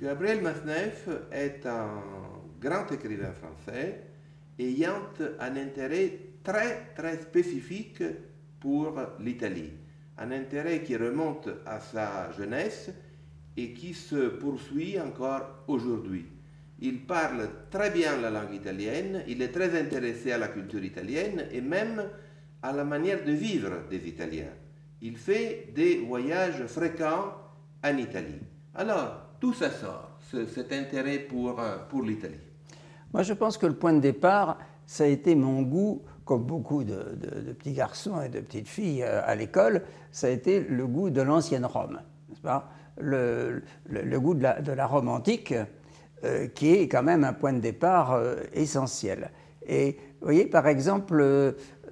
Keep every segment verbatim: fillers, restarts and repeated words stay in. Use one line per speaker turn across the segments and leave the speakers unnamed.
Gabriel Masneff est un grand écrivain français ayant un intérêt très très spécifique pour l'Italie. Un intérêt qui remonte à sa jeunesse et qui se poursuit encore aujourd'hui. Il parle très bien la langue italienne, il est très intéressé à la culture italienne et même à la manière de vivre des Italiens. Il fait des voyages fréquents en Italie. Alors, tout ça sort, ce, cet intérêt pour, pour l'Italie.
Moi, je pense que le point de départ, ça a été mon goût, comme beaucoup de, de, de petits garçons et de petites filles à l'école, ça a été le goût de l'ancienne Rome, n'est-ce pas? Le, le, le goût de la, de la Rome antique, euh, qui est quand même un point de départ euh, essentiel. Et vous voyez, par exemple, euh,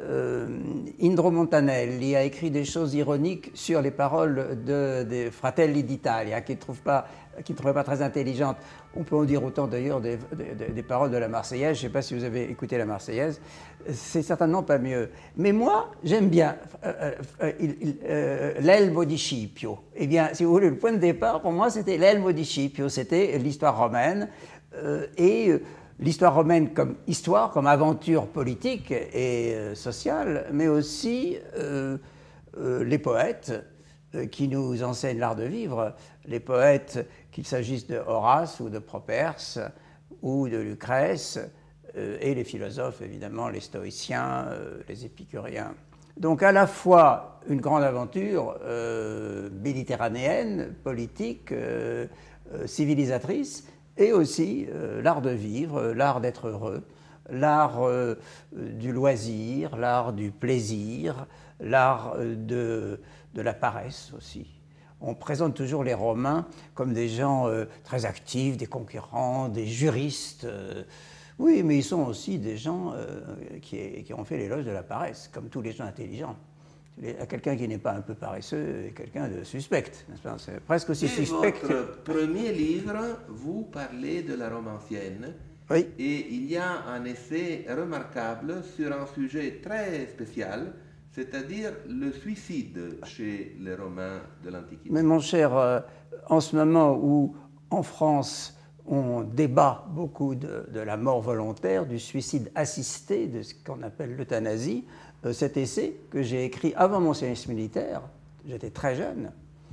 Indro Montanelli a écrit des choses ironiques sur les paroles de, des Fratelli d'Italia, qu'il ne trouve pas, qu'il ne trouvait pas très intelligentes. On peut en dire autant d'ailleurs des, des, des paroles de la Marseillaise. Je ne sais pas si vous avez écouté la Marseillaise. C'est certainement pas mieux. Mais moi, j'aime bien euh, euh, euh, l'Elmo di Scipio. Eh bien, si vous voulez, le point de départ, pour moi, c'était l'Elmo di Scipio. C'était l'histoire romaine. Euh, et l'histoire romaine comme histoire, comme aventure politique et euh, sociale, mais aussi euh, euh, les poètes euh, qui nous enseignent l'art de vivre, les poètes, qu'il s'agisse de Horace ou de Properce ou de Lucrèce, euh, et les philosophes, évidemment, les stoïciens, euh, les épicuriens. Donc à la fois une grande aventure euh, méditerranéenne, politique, euh, euh, civilisatrice, et aussi euh, l'art de vivre, euh, l'art d'être heureux, l'art euh, du loisir, l'art du plaisir, l'art euh, de, de la paresse aussi. On présente toujours les Romains comme des gens euh, très actifs, des conquérants, des juristes. Euh, oui, mais ils sont aussi des gens euh, qui, qui ont fait l'éloge de la paresse, comme tous les gens intelligents. Quelqu'un qui n'est pas un peu paresseux est quelqu'un de suspect, n'est-ce pas? C'est presque aussi
et
suspect
votre
que...
premier livre, vous parlez de la Rome ancienne.
Oui.
Et il y a un essai remarquable sur un sujet très spécial, c'est-à-dire le suicide chez les Romains de l'Antiquité.
Mais mon cher, euh, en ce moment où en France on débat beaucoup de, de la mort volontaire, du suicide assisté, de ce qu'on appelle l'euthanasie, euh, cet essai que j'ai écrit avant mon service militaire, j'étais très jeune,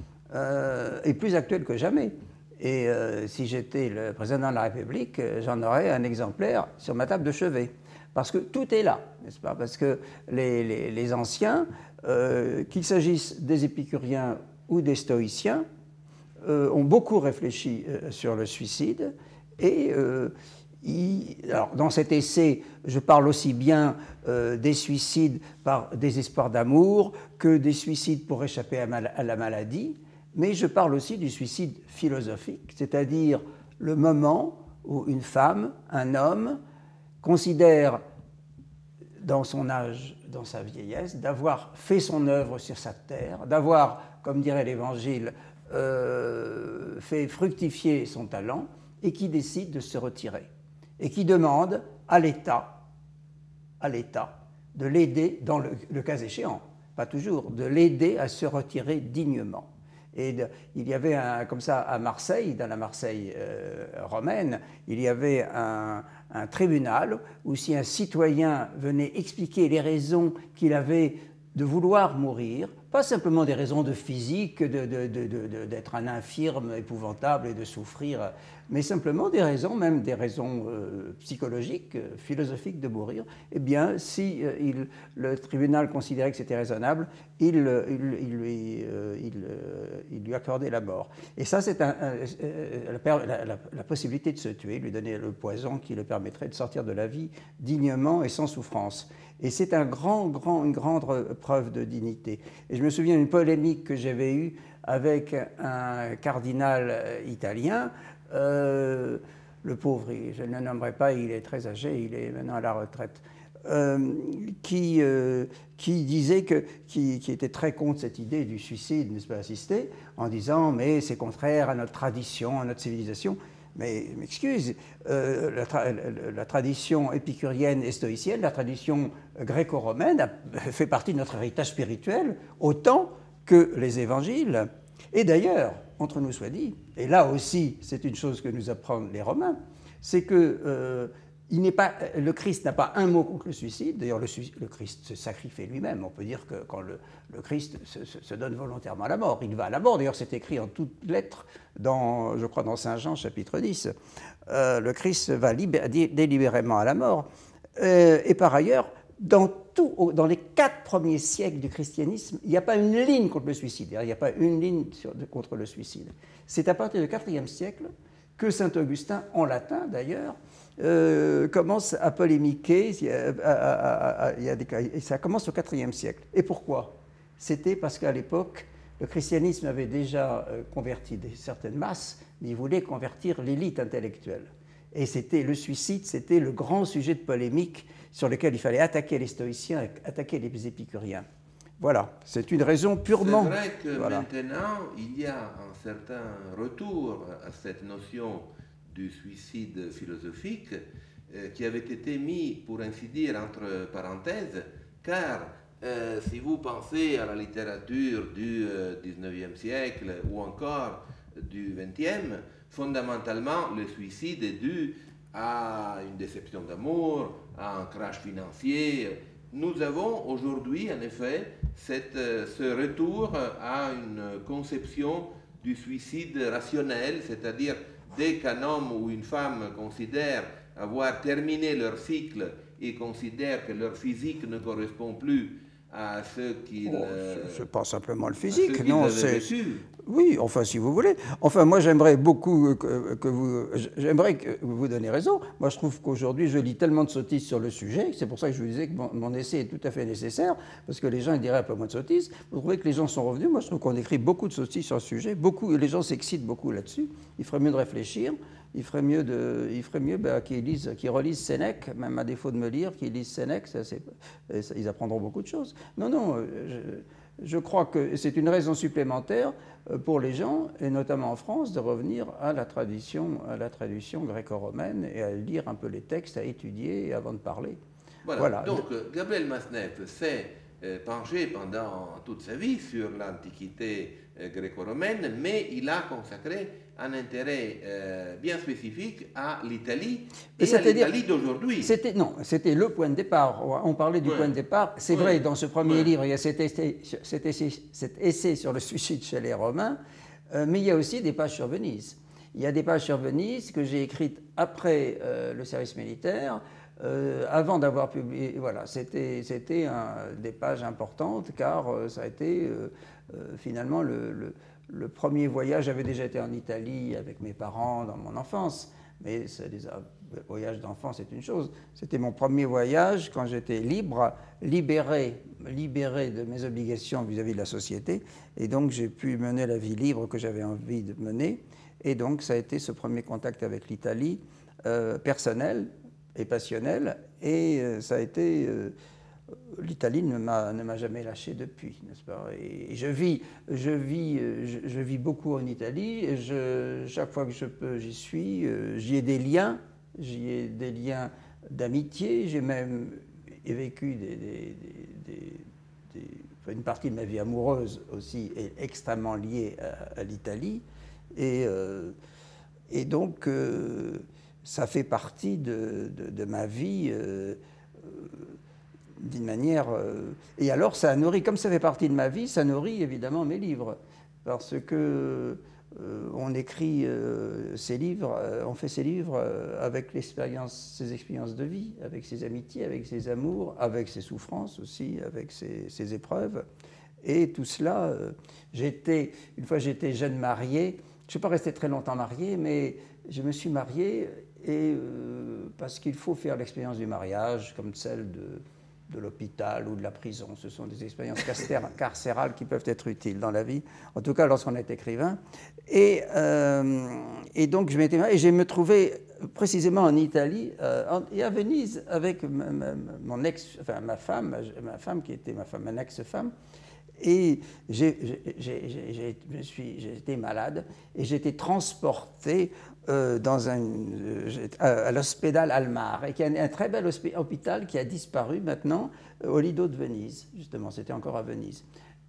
euh, est plus actuel que jamais. Et euh, si j'étais le président de la République, j'en aurais un exemplaire sur ma table de chevet. Parce que tout est là, n'est-ce pas? Parce que les, les, les anciens, euh, qu'il s'agisse des épicuriens ou des stoïciens, euh, ont beaucoup réfléchi euh, sur le suicide. Et euh, il, alors, dans cet essai, je parle aussi bien euh, des suicides par désespoir d'amour que des suicides pour échapper à, mal, à la maladie. Mais je parle aussi du suicide philosophique, c'est-à-dire le moment où une femme, un homme, considère dans son âge, dans sa vieillesse, d'avoir fait son œuvre sur cette terre, d'avoir, comme dirait l'Évangile, euh, fait fructifier son talent, et qui décide de se retirer, et qui demande à l'État, à l'État, de l'aider, dans le, le cas échéant, pas toujours, de l'aider à se retirer dignement. Et de, il y avait un, comme ça à Marseille, dans la Marseille euh, romaine, il y avait un, un tribunal où si un citoyen venait expliquer les raisons qu'il avait de vouloir mourir, pas simplement des raisons de physique, de, de, de, de, d'être un infirme épouvantable et de souffrir, mais simplement des raisons, même des raisons euh, psychologiques, euh, philosophiques de mourir, eh bien, si euh, il, le tribunal considérait que c'était raisonnable, il, il, il, lui, euh, il, euh, il lui accordait la mort. Et ça, c'est un, un, la, la, la, la possibilité de se tuer, lui donner le poison qui le permettrait de sortir de la vie dignement et sans souffrance. Et c'est un grand, grand, une grande preuve de dignité. Et je me souviens d'une polémique que j'avais eue avec un cardinal italien. Euh, le pauvre, je ne le nommerai pas, il est très âgé, il est maintenant à la retraite, euh, qui, euh, qui disait que, qui, qui était très contre cette idée du suicide, n'est-ce pas, assisté, en disant mais c'est contraire à notre tradition, à notre civilisation. Mais m'excuse, euh, la, tra la tradition épicurienne et stoïcienne, la tradition gréco-romaine a fait partie de notre héritage spirituel autant que les évangiles. Et d'ailleurs, entre nous soit dit, et là aussi c'est une chose que nous apprennent les Romains, c'est que euh, il n'est pas, le Christ n'a pas un mot contre le suicide. D'ailleurs, le, le Christ se sacrifie lui-même. On peut dire que quand le, le Christ se, se, se donne volontairement à la mort, il va à la mort. D'ailleurs, c'est écrit en toutes lettres, dans, je crois dans Saint Jean, chapitre dix. Euh, le Christ va libé- délibérément à la mort. Euh, et par ailleurs, dans, tout, dans les quatre premiers siècles du christianisme, il n'y a pas une ligne contre le suicide. Il n'y a pas une ligne sur, de, contre le suicide. C'est à partir du quatrième siècle que saint Augustin, en latin d'ailleurs, Euh, commence à polémiquer, à, à, à, à, des, ça commence au quatrième siècle. Et pourquoi? C'était parce qu'à l'époque, le christianisme avait déjà euh, converti des, certaines masses, mais il voulait convertir l'élite intellectuelle. Et c'était le suicide, c'était le grand sujet de polémique sur lequel il fallait attaquer les stoïciens, attaquer les épicuriens. Voilà, c'est une raison purement...
C'est vrai que
voilà.
Maintenant, il y a un certain retour à cette notion du suicide philosophique euh, qui avait été mis, pour ainsi dire, entre parenthèses, car euh, si vous pensez à la littérature du euh, dix-neuvième siècle ou encore du vingtième, fondamentalement, le suicide est dû à une déception d'amour, à un crash financier. Nous avons aujourd'hui, en effet, cette, ce retour à une conception du suicide rationnel, c'est-à-dire dès qu'un homme ou une femme considère avoir terminé leur cycle et considère que leur physique ne correspond plus à ce qu'ils...
Oh,
euh,
c'est pas simplement le physique, non, c'est...
vécu.
Oui, enfin, si vous voulez. Enfin, moi, j'aimerais beaucoup que, que vous... J'aimerais que vous donniez raison. Moi, je trouve qu'aujourd'hui, je lis tellement de sottises sur le sujet, c'est pour ça que je vous disais que mon, mon essai est tout à fait nécessaire, parce que les gens ils diraient un peu moins de sottises. Vous trouvez que les gens sont revenus? Moi, je trouve qu'on écrit beaucoup de sottises sur le sujet. Beaucoup, les gens s'excitent beaucoup là-dessus. Il ferait mieux de réfléchir. Il ferait mieux, de, il ferait mieux bah, qu'ils lisent, qu'ils relisent Sénèque, même à défaut de me lire, qu'ils lisent Sénèque, ça, ça, ils apprendront beaucoup de choses. Non, non, je, je crois que c'est une raison supplémentaire pour les gens, et notamment en France, de revenir à la tradition, à la tradition gréco-romaine et à lire un peu les textes, à étudier avant de parler.
Voilà.
Voilà.
Donc, Gabriel Masneff s'est euh, penché pendant toute sa vie sur l'Antiquité euh, gréco-romaine, mais il a consacré un intérêt euh, bien spécifique à l'Italie et à l'Italie d'aujourd'hui.
C'était, non, c'était le point de départ. On parlait du ouais. point de départ. C'est ouais. vrai, dans ce premier ouais. livre, il y a cet essai, cet, essai, cet essai sur le suicide chez les Romains, euh, mais il y a aussi des pages sur Venise. Il y a des pages sur Venise que j'ai écrites après euh, le service militaire, euh, avant d'avoir publié. Voilà, c'était, c'était un, des pages importantes, car euh, ça a été euh, euh, finalement le... le Le premier voyage, j'avais déjà été en Italie avec mes parents dans mon enfance, mais les voyages d'enfant, c'est une chose. C'était mon premier voyage quand j'étais libre, libéré, libéré de mes obligations vis-à-vis de la société, et donc j'ai pu mener la vie libre que j'avais envie de mener. Et donc ça a été ce premier contact avec l'Italie, euh, personnel et passionnel, et euh, ça a été... Euh, L'Italie ne m'a, ne m'a jamais lâché depuis, n'est-ce pas? Et je vis, je vis, je, je vis beaucoup en Italie. Et je, chaque fois que je peux, j'y suis. J'y ai des liens, j'y ai des liens d'amitié. J'ai même vécu des, des, des, des, des, une partie de ma vie amoureuse aussi est extrêmement liée à, à l'Italie. Et, euh, et donc, euh, ça fait partie de, de, de ma vie. Euh, d'une manière... Euh, et alors, ça nourrit, comme ça fait partie de ma vie, ça nourrit évidemment mes livres. Parce que euh, on écrit euh, ces livres, euh, on fait ces livres euh, avec l'expérience, ses expériences de vie, avec ses amitiés, avec ses amours, avec ses souffrances aussi, avec ses, ses épreuves. Et tout cela, euh, j'étais, une fois j'étais jeune marié, je ne suis pas resté très longtemps marié, mais je me suis marié et, euh, parce qu'il faut faire l'expérience du mariage, comme celle de... de l'hôpital ou de la prison. Ce sont des expériences carcérales qui peuvent être utiles dans la vie, en tout cas lorsqu'on est écrivain. Et, euh, et donc je m'étais et je me trouvais précisément en Italie euh, en, et à Venise avec ma, ma, mon ex, enfin ma femme, ma, ma femme qui était ma femme, ma ex-femme. Et j'ai, j'ai, j'ai, j'ai, suis, j'ai été malade et j'ai été transporté euh, dans un, euh, à l'Ospedale al Mare, qui est un, un très bel hôpital qui a disparu maintenant, euh, au Lido de Venise, justement, c'était encore à Venise.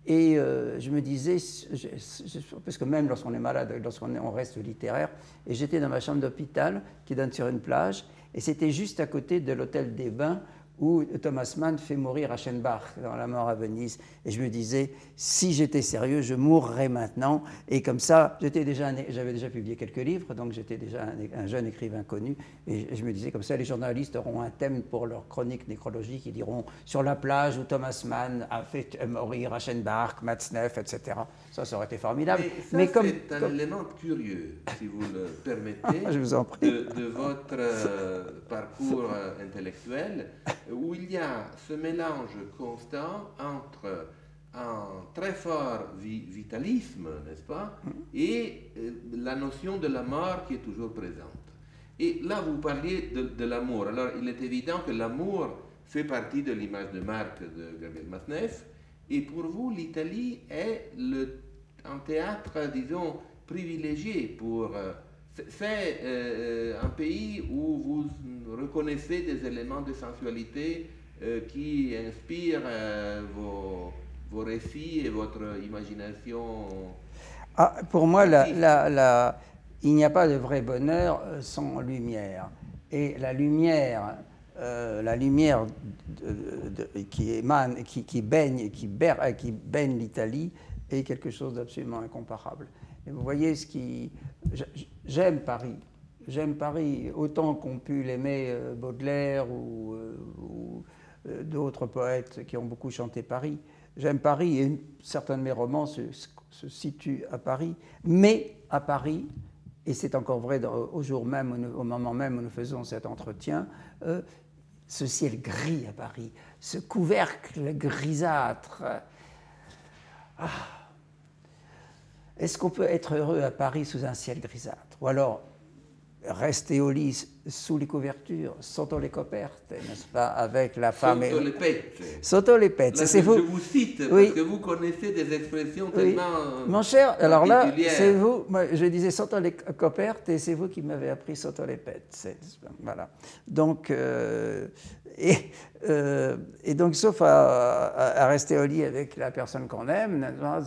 Et euh, je me disais, je, je, parce que même lorsqu'on est malade, lorsqu'on on reste littéraire, et j'étais dans ma chambre d'hôpital qui donne sur une plage, et c'était juste à côté de l'hôtel des Bains où Thomas Mann fait mourir Aschenbach dans La mort à Venise. Et je me disais, si j'étais sérieux, je mourrais maintenant. Et comme ça, j'étais déjà, j'avais déjà publié quelques livres, donc j'étais déjà un, un jeune écrivain connu. Et je me disais, comme ça, les journalistes auront un thème pour leur chronique nécrologique. Ils diront, sur la plage où Thomas Mann a fait mourir Aschenbach, Matzneff, et cetera. Ça, ça aurait été formidable.
Mais, ça,
Mais comme
c'est un
comme...
élément curieux, si vous le permettez,
je vous en prie.
De, de votre euh, parcours euh, intellectuel, où il y a ce mélange constant entre un très fort vi vitalisme, n'est-ce pas, et euh, la notion de la mort qui est toujours présente. Et là, vous parliez de, de l'amour. Alors, il est évident que l'amour fait partie de l'image de marque de Gabriel Matzneff. Et pour vous, l'Italie est le, un théâtre, disons, privilégié pour... Euh, c'est euh, un pays où vous reconnaissez des éléments de sensualité euh, qui inspirent euh, vos, vos récits et votre imagination.
Ah, pour moi, la, la, la, il n'y a pas de vrai bonheur sans lumière. Et la lumière... Euh, la lumière de, de, qui émane, qui, qui baigne, qui, ber, qui baigne l'Italie est quelque chose d'absolument incomparable. Et vous voyez ce qui... J'aime Paris. J'aime Paris autant qu'ont pu l'aimer Baudelaire ou, ou euh, d'autres poètes qui ont beaucoup chanté Paris. J'aime Paris et certains de mes romans se, se situent à Paris. Mais à Paris, et c'est encore vrai dans, au jour même, au moment même où nous faisons cet entretien, euh, ce ciel gris à Paris, ce couvercle grisâtre. Ah. Est-ce qu'on peut être heureux à Paris sous un ciel grisâtre? Ou alors rester au lit sous les couvertures, sotto le coperte, n'est-ce pas, avec la femme...
Sotto le pette.
Sotto le pette, c'est vous.
Je vous cite
oui.
parce que vous connaissez des expressions
oui.
tellement...
Mon cher, alors là, c'est vous, moi, je disais sotto le coperte et c'est vous qui m'avez appris sotto le pette. Voilà. Donc, euh, et, euh, et donc, sauf à, à, à rester au lit avec la personne qu'on aime,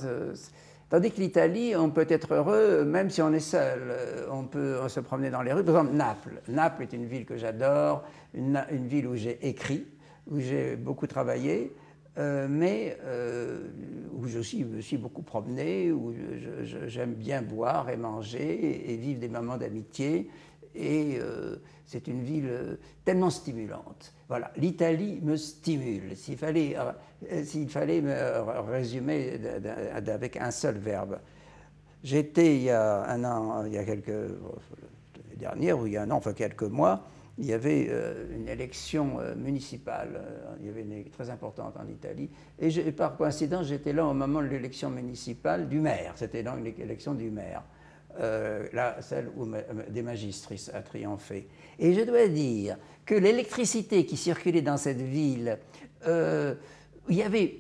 tandis que l'Italie, on peut être heureux même si on est seul. On peut se promener dans les rues. Par exemple, Naples. Naples est une ville que j'adore, une, une ville où j'ai écrit, où j'ai beaucoup travaillé, euh, mais euh, où je aussi, me suis beaucoup promené, où j'aime bien boire et manger et, et vivre des moments d'amitié. Et euh, c'est une ville tellement stimulante. Voilà, l'Italie me stimule. S'il fallait, euh, s'il fallait me résumer avec un seul verbe. J'étais il y a un an, il y a quelques l'année dernière, ou il y a un an, enfin quelques mois, il y avait euh, une élection euh, municipale. Euh, il y avait une élection très importante en Italie. Et, je, et par coïncidence, j'étais là au moment de l'élection municipale du maire. C'était donc l'élection du maire. Euh, là, celle où des magistris a triomphé. Et je dois dire que l'électricité qui circulait dans cette ville, euh, il y avait,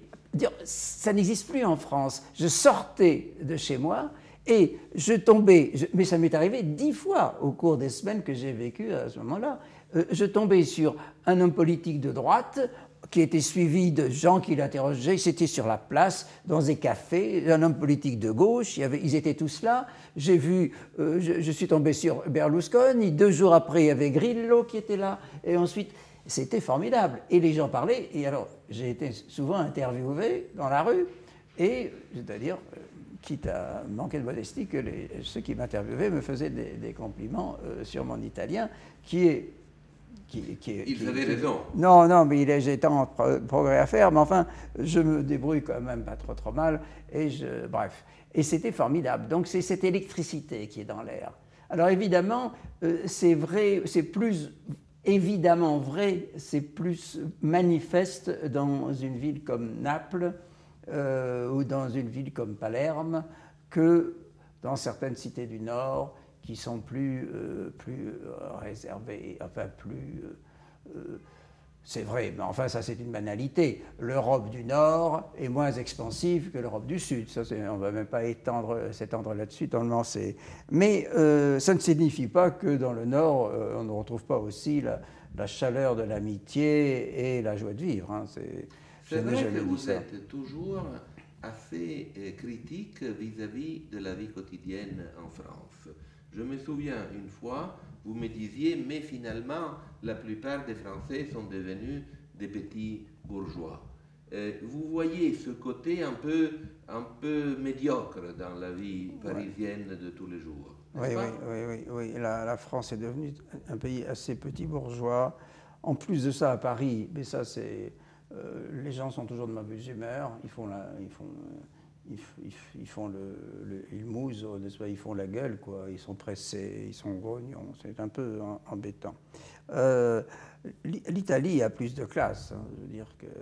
ça n'existe plus en France. Je sortais de chez moi et je tombais, je, mais ça m'est arrivé dix fois au cours des semaines que j'ai vécues à ce moment-là. Euh, je tombais sur un homme politique de droite qui était suivi de gens qui l'interrogeaient. C'était sur la place, dans des cafés, un homme politique de gauche, il y avait, ils étaient tous là. J'ai vu, euh, je, je suis tombé sur Berlusconi, deux jours après, il y avait Grillo qui était là, et ensuite, c'était formidable. Et les gens parlaient, et alors, j'ai été souvent interviewé dans la rue, et, c'est-à-dire, euh, quitte à manquer de modestie, que les, ceux qui m'interviewaient me faisaient des, des compliments euh, sur mon italien, qui est... Qui, qui,
Ils
qui,
avaient
qui,
raison.
Non, non, mais j'ai tant de progrès à faire, mais enfin, je me débrouille quand même pas trop trop mal, et je, bref. Et c'était formidable. Donc c'est cette électricité qui est dans l'air. Alors évidemment, euh, c'est vrai, c'est plus évidemment vrai, c'est plus manifeste dans une ville comme Naples euh, ou dans une ville comme Palerme que dans certaines cités du Nord, qui sont plus, euh, plus euh, réservés, enfin plus... Euh, euh, c'est vrai, mais enfin ça c'est une banalité. L'Europe du Nord est moins expansive que l'Europe du Sud. Ça, on ne va même pas s'étendre là-dessus, tellement c'est... Mais euh, ça ne signifie pas que dans le Nord, euh, on ne retrouve pas aussi la, la chaleur de l'amitié et la joie de vivre. Hein.
C'est vrai que vous êtes toujours assez euh, critique vis-à-vis de la vie quotidienne en France. Je me souviens une fois, vous me disiez, mais finalement, la plupart des Français sont devenus des petits bourgeois. Euh, vous voyez ce côté un peu, un peu médiocre dans la vie parisienne de tous les jours.
Oui, oui, oui, oui, oui. La, la France est devenue un pays assez petit bourgeois. En plus de ça, à Paris, mais ça c'est, euh, les gens sont toujours de mauvaise humeur. Ils font la, ils font, ils, ils, ils font le, le ils mousent, n'est-ce pas? Ils font la gueule, quoi. Ils sont pressés, ils sont grognons. C'est un peu embêtant. Euh, L'Italie a plus de classe. Hein, je veux dire que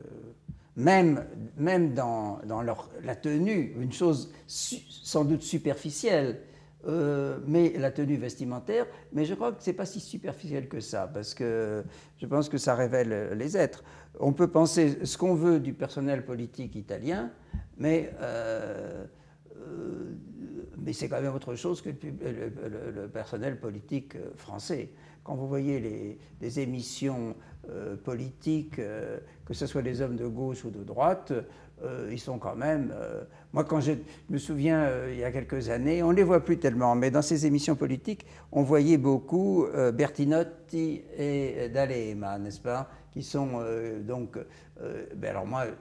même, même dans, dans leur, la tenue, une chose su, sans doute superficielle. Euh, mais la tenue vestimentaire, mais je crois que ce n'est pas si superficiel que ça, parce que je pense que ça révèle les êtres. On peut penser ce qu'on veut du personnel politique italien, mais, euh, euh, mais c'est quand même autre chose que le, le, le, le personnel politique français. Quand vous voyez les, les émissions euh, politiques, euh, que ce soit des hommes de gauche ou de droite, Euh, ils sont quand même... Euh, moi, quand je me souviens, euh, il y a quelques années, on ne les voit plus tellement, mais dans ces émissions politiques, on voyait beaucoup euh, Bertinotti et D'Alema, n'est-ce pas? Qui sont euh, donc... Euh, ben alors moi,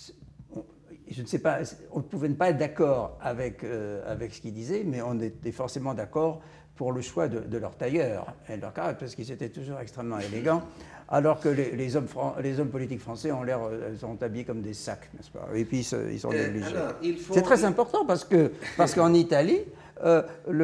on, je ne sais pas, on ne pouvait pas être d'accord avec, euh, avec ce qu'ils disaient, mais on était forcément d'accord pour le choix de, de leur tailleur et de leur caractère, parce qu'ils étaient toujours extrêmement élégants. Alors que les, les, hommes, les hommes politiques français ont l'air, sont habillés comme des sacs, n'est-ce pas? Et puis ils sont négligés. Euh, faut... C'est très important parce que parce qu'en Italie, euh,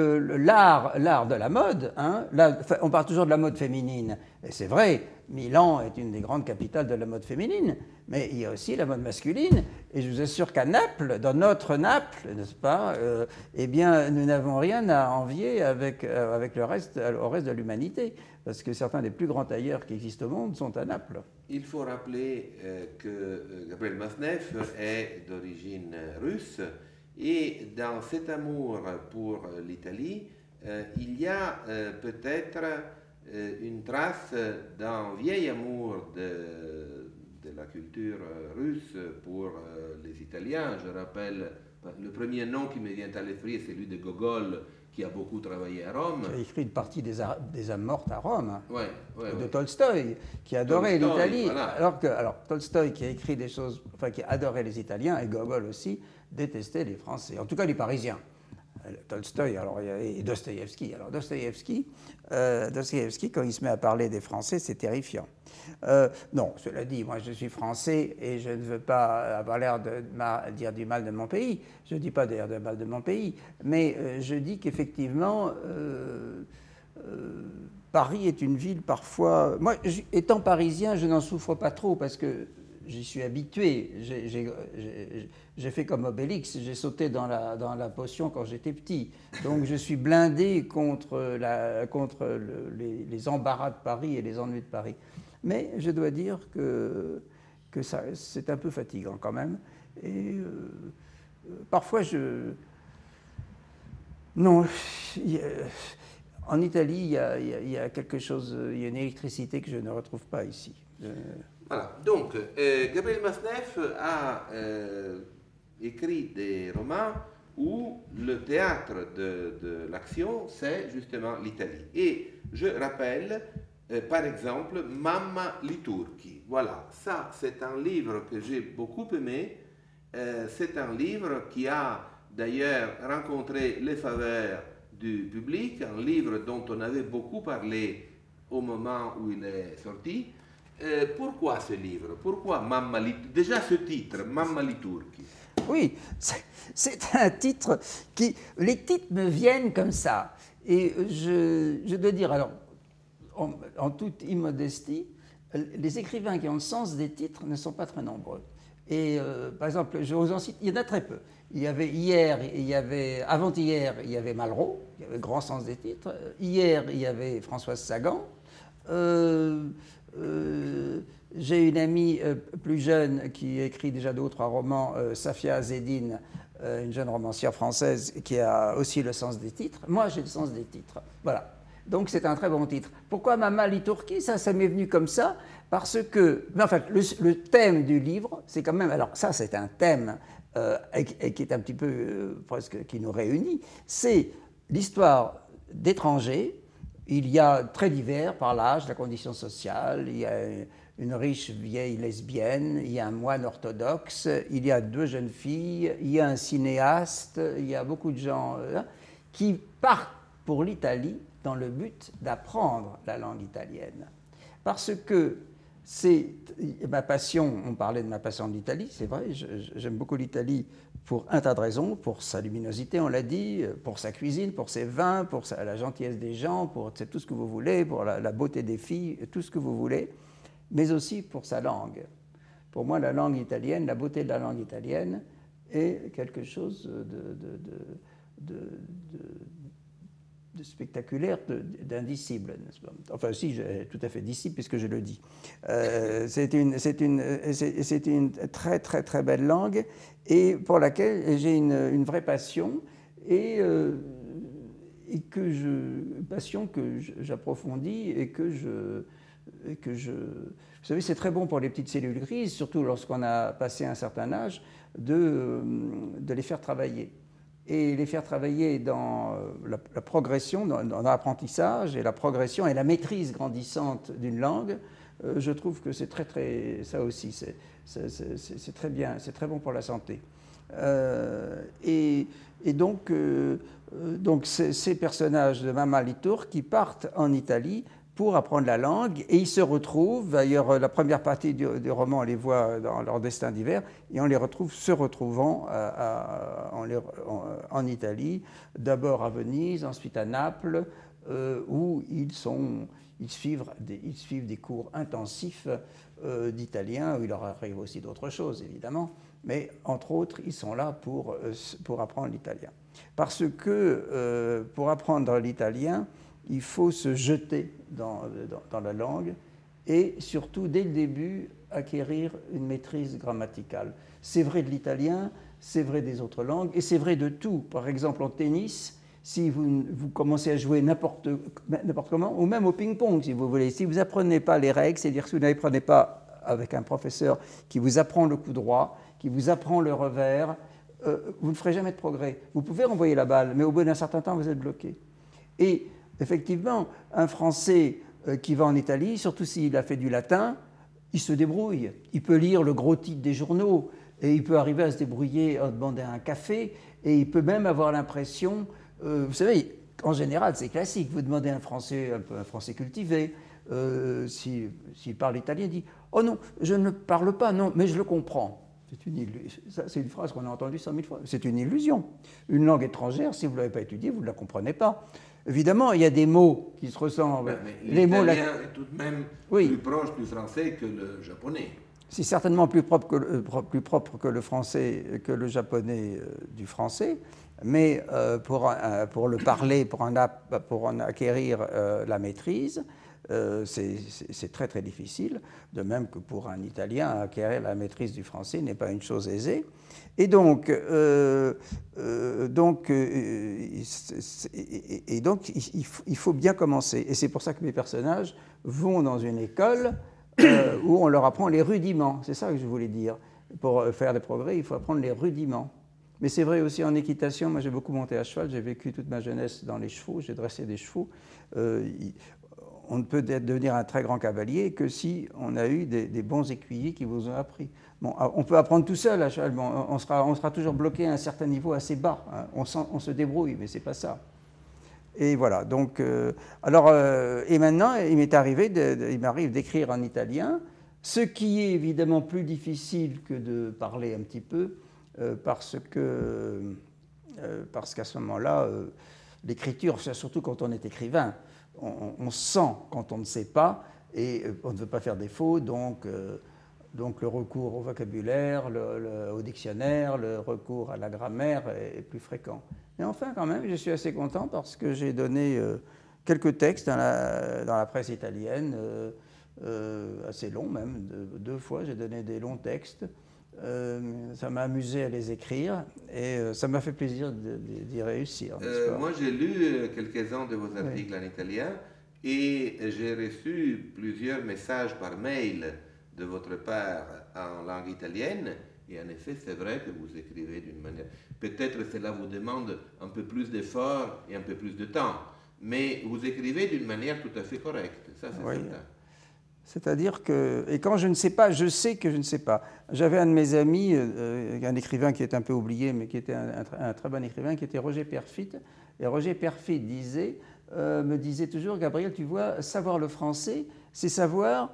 l'art, l'art de la mode, hein, là, on parle toujours de la mode féminine, et c'est vrai, Milan est une des grandes capitales de la mode féminine, mais il y a aussi la mode masculine, et je vous assure qu'à Naples, dans notre Naples, n'est-ce pas, euh, eh bien, nous n'avons rien à envier avec, euh, avec le reste, au reste de l'humanité. Parce que certains des plus grands tailleurs qui existent au monde sont à Naples.
Il faut rappeler euh, que Gabriel Masnev est d'origine russe et dans cet amour pour l'Italie, euh, il y a euh, peut-être euh, une trace d'un vieil amour de, de la culture russe pour euh, les Italiens. Je rappelle, le premier nom qui me vient à l'esprit est celui de Gogol, qui a beaucoup travaillé à Rome.
Qui a écrit une partie des, des âmes mortes à Rome.
Ouais, ouais,
de
ouais.
Tolstoï, qui adorait l'Italie.
Voilà.
Alors que alors, Tolstoï, qui a écrit des choses, enfin qui adorait les Italiens, et Gogol aussi, détestait les Français, en tout cas les Parisiens. Tolstoï, alors, et Dostoïevski. Alors Dostoïevski, euh, Dostoïevski, quand il se met à parler des Français, c'est terrifiant. Euh, non, cela dit, moi je suis français et je ne veux pas avoir l'air de dire du mal de mon pays. Je ne dis pas d'ailleurs du mal de mon pays, mais euh, je dis qu'effectivement, euh, euh, Paris est une ville parfois... Moi, étant parisien, je n'en souffre pas trop parce que j'y suis habitué. J'ai fait comme Obélix, j'ai sauté dans la, dans la potion quand j'étais petit. Donc je suis blindé contre, la, contre le, les, les embarras de Paris et les ennuis de Paris. Mais je dois dire que, que c'est un peu fatigant quand même. Et euh, parfois je... Non, il, en Italie, il y, a, il y a quelque chose, il y a une électricité que je ne retrouve pas ici. Euh,
Voilà, donc euh, Gabriel Masnev a euh, écrit des romans où le théâtre de, de l'action, c'est justement l'Italie. Et je rappelle, euh, par exemple, Mamma li Turchi. Voilà, ça c'est un livre que j'ai beaucoup aimé. Euh, c'est un livre qui a d'ailleurs rencontré les faveurs du public, un livre dont on avait beaucoup parlé au moment où il est sorti. Euh, pourquoi ce livre? Pourquoi Mamma li... Déjà ce titre, Mamma li Turchi.
Oui, c'est un titre qui... Les titres me viennent comme ça. Et je, je dois dire, alors, en, en toute immodestie, les écrivains qui ont le sens des titres ne sont pas très nombreux. Et euh, par exemple, je vous en cite, il y en a très peu. Il y avait hier, il y avait, avant-hier, il y avait Malraux, qui avait grand sens des titres. Hier, il y avait Françoise Sagan. Euh, Euh, j'ai une amie euh, plus jeune qui écrit déjà deux ou trois romans, euh, Safia Azedine, euh, une jeune romancière française qui a aussi le sens des titres. Moi, j'ai le sens des titres. Voilà. Donc, c'est un très bon titre. Pourquoi Mamma li Turchi? Ça, ça m'est venu comme ça parce que, mais en fait, le, le thème du livre, c'est quand même, alors ça, c'est un thème euh, et, et qui est un petit peu euh, presque qui nous réunit, c'est l'histoire d'étrangers. Il y a très divers par l'âge, la condition sociale, il y a une riche vieille lesbienne, il y a un moine orthodoxe, il y a deux jeunes filles, il y a un cinéaste, il y a beaucoup de gens euh, qui partent pour l'Italie dans le but d'apprendre la langue italienne. Parce que c'est ma passion, on parlait de ma passion de l'Italie, c'est vrai, j'aime beaucoup l'Italie pour un tas de raisons, pour sa luminosité, on l'a dit, pour sa cuisine, pour ses vins, pour sa, la gentillesse des gens, pour tout ce que vous voulez, pour la, la beauté des filles, tout ce que vous voulez, mais aussi pour sa langue. Pour moi, la langue italienne, la beauté de la langue italienne est quelque chose de, de, de, de, de de spectaculaire, d'indicible, n'est-ce pas? Enfin, si, tout à fait dicible, puisque je le dis. Euh, c'est une, c'est une, c'est une très, très, très belle langue, et pour laquelle j'ai une, une vraie passion, et, euh, et que je, passion que j'approfondis, et que je, et que je... Vous savez, c'est très bon pour les petites cellules grises, surtout lorsqu'on a passé un certain âge, de, de les faire travailler. Et les faire travailler dans la, la progression, dans, dans l'apprentissage et la progression et la maîtrise grandissante d'une langue, euh, je trouve que c'est très, très, ça aussi, c'est très bien, c'est très bon pour la santé. Euh, et, et donc, euh, donc ces personnages de Mama Litour qui partent en Italie pour apprendre la langue, et ils se retrouvent, d'ailleurs la première partie du, du roman, on les voit dans leur destin d'hiver, et on les retrouve se retrouvant à, à, en, en, en Italie, d'abord à Venise, ensuite à Naples, euh, où ils, sont, ils, suivent des, ils suivent des cours intensifs euh, d'italien, où il leur arrive aussi d'autres choses, évidemment, mais entre autres, ils sont là pour, euh, pour apprendre l'italien. Parce que euh, pour apprendre l'italien, il faut se jeter dans, dans, dans la langue et surtout, dès le début, acquérir une maîtrise grammaticale. C'est vrai de l'italien, c'est vrai des autres langues et c'est vrai de tout. Par exemple, en tennis, si vous, vous commencez à jouer n'importe comment, ou même au ping-pong, si vous voulez, si vous n'apprenez pas les règles, c'est-à-dire si vous n'apprenez pas avec un professeur qui vous apprend le coup droit, qui vous apprend le revers, euh, vous ne ferez jamais de progrès. Vous pouvez renvoyer la balle, mais au bout d'un certain temps, vous êtes bloqué. Et effectivement, un Français euh, qui va en Italie, surtout s'il a fait du latin, il se débrouille. Il peut lire le gros titre des journaux et il peut arriver à se débrouiller en demandant un café et il peut même avoir l'impression, euh, vous savez, en général c'est classique, vous demandez à un Français, un, peu, un Français cultivé, euh, s'il si, si parle italien, il dit « Oh non, je ne parle pas, non, mais je le comprends ». C'est une, une phrase qu'on a entendue cent mille fois. C'est une illusion. Une langue étrangère, si vous ne l'avez pas étudiée, vous ne la comprenez pas. Évidemment, il y a des mots qui se ressemblent.
L'italien est tout de même oui. plus proche du français que le japonais.
C'est certainement plus propre, que le, plus propre que le français, que le japonais euh, du français, mais euh, pour, euh, pour le parler, pour en, pour en acquérir euh, la maîtrise, euh, c'est très très difficile, de même que pour un Italien, acquérir la maîtrise du français n'est pas une chose aisée. Et donc, euh, euh, donc, euh, et, et donc il, faut, il faut bien commencer. Et c'est pour ça que mes personnages vont dans une école euh, où on leur apprend les rudiments. C'est ça que je voulais dire. Pour faire des progrès, il faut apprendre les rudiments. Mais c'est vrai aussi en équitation. Moi, j'ai beaucoup monté à cheval. J'ai vécu toute ma jeunesse dans les chevaux. J'ai dressé des chevaux. Euh, on ne peut devenir un très grand cavalier que si on a eu des, des bons écuyers qui vous ont appris. Bon, on peut apprendre tout seul à cheval, mais on sera, on sera toujours bloqué à un certain niveau assez bas. Hein. On, sent, on se débrouille, mais ce n'est pas ça. Et voilà, donc, euh, alors, euh, et maintenant, il m'est arrivé, de, de, il m'arrive d'écrire en italien, ce qui est évidemment plus difficile que de parler un petit peu, euh, parce que, euh, parce qu'à ce moment-là, euh, l'écriture, surtout quand on est écrivain, on, on sent quand on ne sait pas, et on ne veut pas faire défaut, donc... Euh, Donc le recours au vocabulaire, le, le, au dictionnaire, le recours à la grammaire est, est plus fréquent. Mais enfin, quand même, je suis assez content parce que j'ai donné euh, quelques textes dans la, dans la presse italienne, euh, euh, assez longs même, de, deux fois j'ai donné des longs textes. Euh, ça m'a amusé à les écrire et euh, ça m'a fait plaisir d'y réussir.
Euh, moi, j'ai lu quelques-uns de vos articles oui. en italien et j'ai reçu plusieurs messages par mail de votre part en langue italienne Et en effet, c'est vrai que vous écrivez d'une manière... Peut-être cela vous demande un peu plus d'effort et un peu plus de temps, mais vous écrivez d'une manière tout à fait correcte, ça c'est
Oui.
certain.
C'est-à-dire que, et quand je ne sais pas, je sais que je ne sais pas. J'avais un de mes amis, euh, un écrivain qui est un peu oublié, mais qui était un, un, un très bon écrivain, qui était Roger Perfit. Et Roger Perfit disait, euh, me disait toujours, Gabriel, tu vois, savoir le français, c'est savoir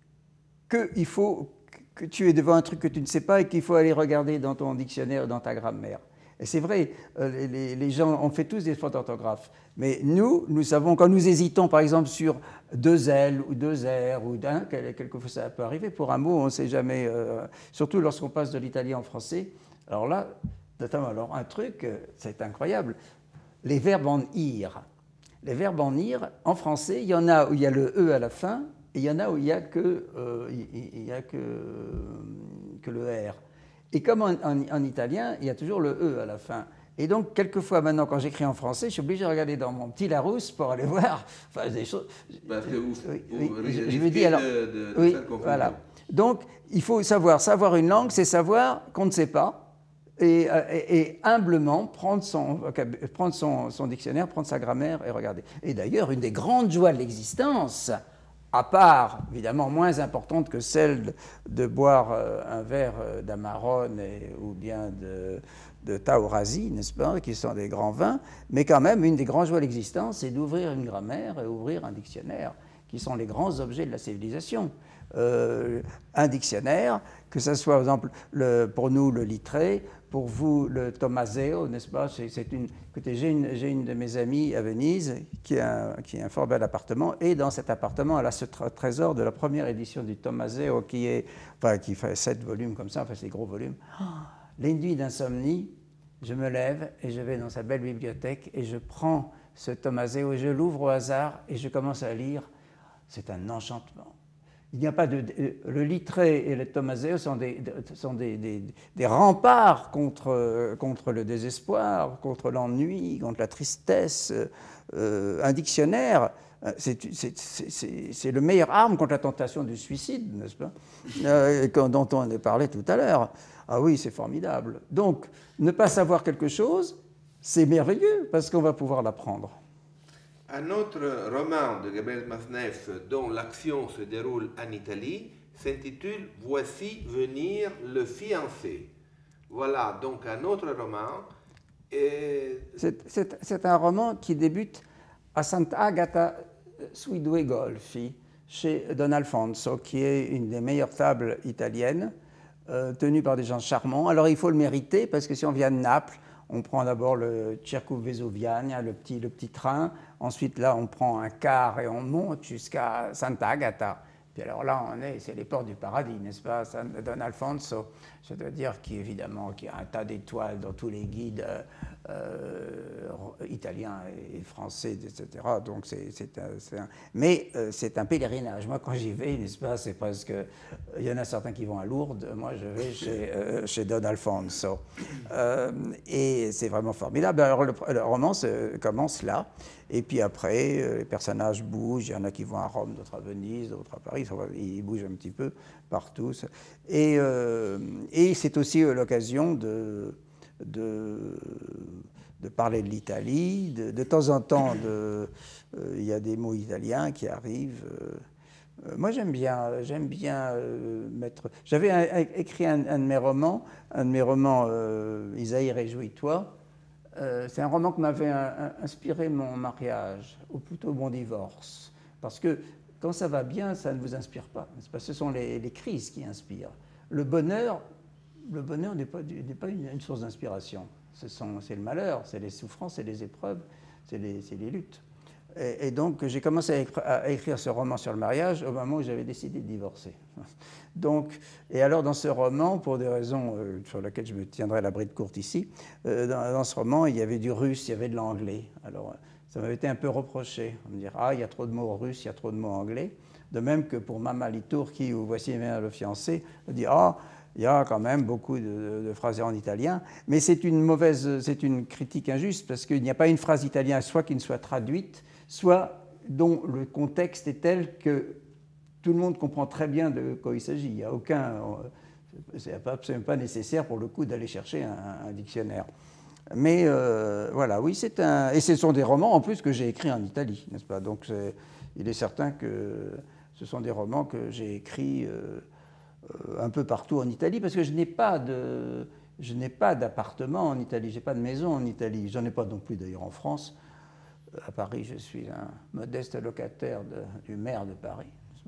qu'il faut que tu es devant un truc que tu ne sais pas et qu'il faut aller regarder dans ton dictionnaire, dans ta grammaire. Et c'est vrai, euh, les, les gens, on fait tous des fautes d'orthographe. Mais nous, nous savons, quand nous hésitons par exemple sur deux L ou deux R ou d'un, quelquefois ça peut arriver, pour un mot, on ne sait jamais, euh, surtout lorsqu'on passe de l'italien au français. Alors là, notamment, alors un truc, c'est incroyable, les verbes en ir. Les verbes en ir, en français, il y en a où il y a le E à la fin, et il y en a où il n'y a, que, euh, il y a que, que le R. Et comme en, en, en italien, il y a toujours le E à la fin. Et donc, quelquefois, maintenant, quand j'écris en français, je suis obligé de regarder dans mon petit Larousse pour aller voir enfin, des choses.
Parce que vous,
oui,
vous
oui, je, je me dis, alors,
de, de, de
oui,
faire confondre.
Voilà. Donc, il faut savoir. Savoir une langue, c'est savoir qu'on ne sait pas. Et, et, et humblement prendre, son, prendre son, son dictionnaire, prendre sa grammaire et regarder. Et d'ailleurs, une des grandes joies de l'existence, à part, évidemment, moins importante que celle de, de boire euh, un verre d'Amarone ou bien de, de Taurasi, n'est-ce pas, qui sont des grands vins, mais quand même, une des grandes joies de l'existence, c'est d'ouvrir une grammaire et ouvrir un dictionnaire, qui sont les grands objets de la civilisation. Euh, un dictionnaire, que ce soit, par exemple, le, pour nous, le Littré, pour vous, le Tommaseo, n'est-ce pas? C'est une, écoutez, j'ai une, j'ai une de mes amies à Venise qui a, qui a un fort bel appartement, et dans cet appartement, elle a ce trésor de la première édition du Tommaseo qui, est, enfin, qui fait sept volumes comme ça, enfin, c'est des gros volumes. Oh, les nuits d'insomnie, je me lève et je vais dans sa belle bibliothèque et je prends ce Tommaseo et je l'ouvre au hasard et je commence à lire. C'est un enchantement. Il n'y a pas de, le Littré et le Tommaseo sont des, sont des, des, des remparts contre, contre le désespoir, contre l'ennui, contre la tristesse. Euh, un dictionnaire, c'est le meilleur arme contre la tentation du suicide, n'est-ce pas, euh, dont on a parlé tout à l'heure. Ah oui, c'est formidable. Donc, ne pas savoir quelque chose, c'est merveilleux, parce qu'on va pouvoir l'apprendre.
Un autre roman de Gabriel Masneff dont l'action se déroule en Italie s'intitule « Voici venir le fiancé ». Voilà donc un autre roman. Et...
C'est un roman qui débute à Sant'Agata sui due Golfi, chez Don Alfonso, qui est une des meilleures tables italiennes, euh, tenue par des gens charmants. Alors il faut le mériter, parce que si on vient de Naples, on prend d'abord le Circo Vesuviana, le petit, le petit train. Ensuite, là, on prend un car et on monte jusqu'à Sant'Agata. Puis alors là, on est, c'est les portes du paradis, n'est-ce pas? Don Alfonso, je dois dire qu'il évidemment qu'il y a un tas d'étoiles dans tous les guides euh, italiens et français, et cetera. Donc c'est un, un, mais euh, c'est un pèlerinage. Moi, quand j'y vais, n'est-ce pas? C'est presque. Il y en a certains qui vont à Lourdes. Moi, je vais chez, euh, chez Don Alfonso, euh, et c'est vraiment formidable. Alors le, le roman se, commence là. Et puis après, les personnages bougent. Il y en a qui vont à Rome, d'autres à Venise, d'autres à Paris. Ils bougent un petit peu partout. Et, euh, et c'est aussi l'occasion de, de, de parler de l'Italie. De, de temps en temps, de, euh, il y a des mots italiens qui arrivent. Euh, moi, j'aime bien, j'aime bien euh, mettre... J'avais écrit un, un de mes romans, un de mes romans, euh, Isaïe, réjouis-toi. Euh, c'est un roman qui m'avait inspiré mon mariage, ou plutôt mon divorce. Parce que quand ça va bien, ça ne vous inspire pas. Ce sont les, les crises qui inspirent. Le bonheur, le bonheur n'est pas, n'est pas une, une source d'inspiration. C'est le malheur, c'est les souffrances, c'est les épreuves, c'est les, les luttes. Et, et donc, j'ai commencé à, à écrire ce roman sur le mariage au moment où j'avais décidé de divorcer. Donc, et alors, dans ce roman, pour des raisons euh, sur lesquelles je me tiendrai la bride courte ici, euh, dans, dans ce roman, il y avait du russe, il y avait de l'anglais. Alors, ça m'avait été un peu reproché. On me dire, ah, il y a trop de mots russes, il y a trop de mots anglais. De même que pour Mama Liturki, ou Voici venir le fiancé, on dit, ah, il y a quand même beaucoup de, de, de phrases en italien. Mais c'est une mauvaise, c'est une critique injuste, parce qu'il n'y a pas une phrase italienne, soit qui ne soit traduite, soit dont le contexte est tel que tout le monde comprend très bien de quoi il s'agit. Il n'y a aucun... C'est absolument pas nécessaire pour le coup d'aller chercher un, un dictionnaire. Mais euh, voilà, oui, c'est un... Et ce sont des romans en plus que j'ai écrits en Italie, n'est-ce pas? Donc est... il est certain que ce sont des romans que j'ai écrits euh, euh, un peu partout en Italie, parce que je n'ai pas de... Je n'ai pas d'appartement en Italie, je n'ai pas de maison en Italie. J'en ai pas non plus d'ailleurs en France. À Paris, je suis un modeste locataire de, du maire de Paris.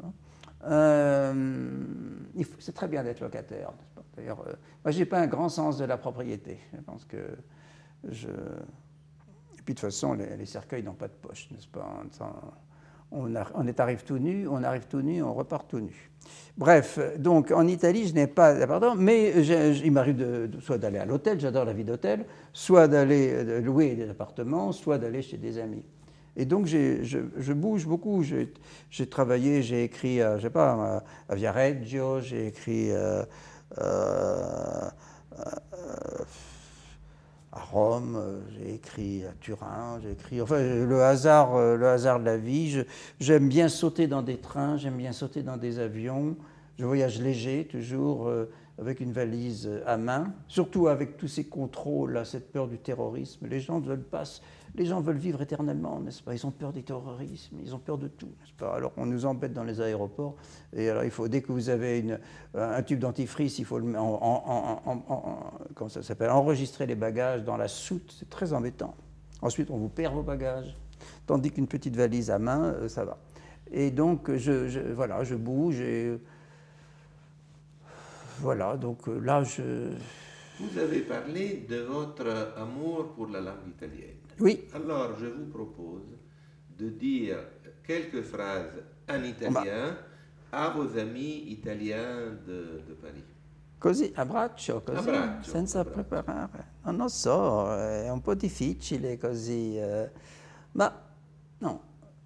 Euh, c'est très bien d'être locataire. D'ailleurs, euh, moi, je n'ai pas un grand sens de la propriété. Je pense que je... Et puis, de toute façon, les, les cercueils n'ont pas de poche, n'est-ce pas? On, a, on est arrive tout nu, on arrive tout nu, on repart tout nu. Bref, donc en Italie, je n'ai pas d'appartement, mais je, je, il m'arrive de, de, soit d'aller à l'hôtel, j'adore la vie d'hôtel, soit d'aller de louer des appartements, soit d'aller chez des amis. Et donc je, je bouge beaucoup. J'ai travaillé, j'ai écrit, à, je sais pas, à, à Viareggio, j'ai écrit euh, euh, à Rome, j'ai écrit à Turin, j'ai écrit, enfin le hasard, le hasard de la vie. J'aime bien sauter dans des trains, j'aime bien sauter dans des avions. Je voyage léger, toujours euh, avec une valise à main, surtout avec tous ces contrôles, là, cette peur du terrorisme. Les gens veulent pas, les gens veulent vivre éternellement, n'est-ce pas? Ils ont peur du terrorisme, ils ont peur de tout, n'est-ce pas? Alors on nous embête dans les aéroports, et alors il faut, dès que vous avez une, un tube dentifrice, il faut le, en, en, en, en, comment ça s'appelle, enregistrer les bagages dans la soute, c'est très embêtant. Ensuite, on vous perd vos bagages, tandis qu'une petite valise à main, ça va. Et donc, je, je, voilà, je bouge, et voilà, donc là, je...
Vous avez parlé de votre amour pour la langue italienne.
Oui.
Alors, je vous propose de dire quelques phrases en italien à vos amis italiens de, de Paris.
Così, a braccio, così,
a braccio,
senza
a braccio.
preparare. Non lo so, è un po' difficile così, eh, ma no.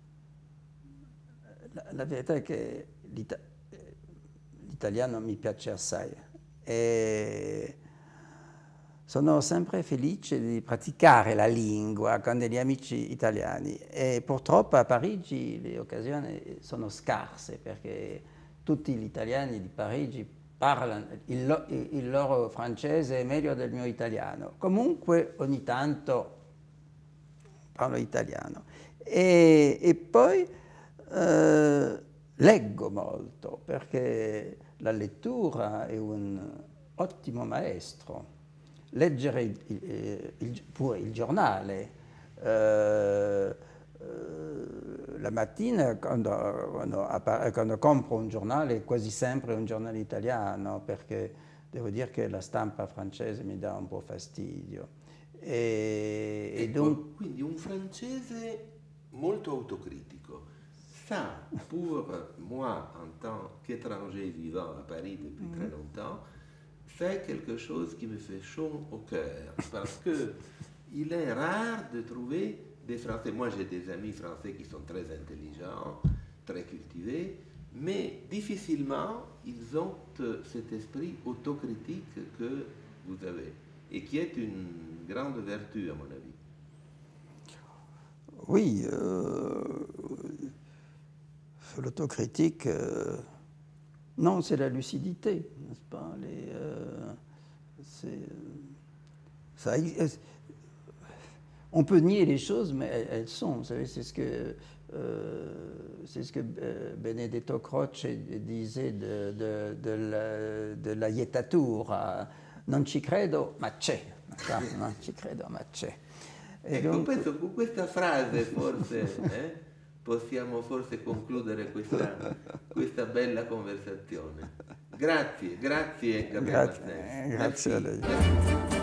La, la verità è che l'ita l'italiano mi piace assai e sono sempre felice di praticare la lingua con degli amici italiani e purtroppo a Parigi le occasioni sono scarse perché tutti gli italiani di Parigi parlano, il, lo, il loro francese è meglio del mio italiano. Comunque ogni tanto parlo italiano. E, e poi eh, leggo molto perché la lettura è un ottimo maestro. Leggere il, il, il, pure il giornale. Eh, la mattina quando, quando, quando compro un giornale è quasi sempre un giornale italiano perché devo dire che la stampa francese mi dà un po' fastidio. E,
ecco,
e donc...
Quindi un francese molto autocritico. Ça, pour moi, en tant qu'étranger vivant à Paris depuis mmh. très longtemps, c'est quelque chose qui me fait chaud au cœur parce que il est rare de trouver des Français. Moi, j'ai des amis français qui sont très intelligents, très cultivés, mais difficilement ils ont cet esprit autocritique que vous avez et qui est une grande vertu, à mon avis.
Oui, euh, l'autocritique, euh, non, c'est la lucidité, n'est-ce pas? Les, euh, c'est, ça, on peut nier les choses, mais elles, elles sont. Vous savez, c'est ce que, euh, c'est ce que Benedetto Croce disait de, de, de, la, de la Jettatura. Non ci credo, ma c'è. Non ci credo, ma c'è.
Ecco, donc... penso con questa frase forse eh, possiamo forse concludere questa, questa bella conversazione. Grazie, grazie Gabriele Martinez.
Grazie a lei.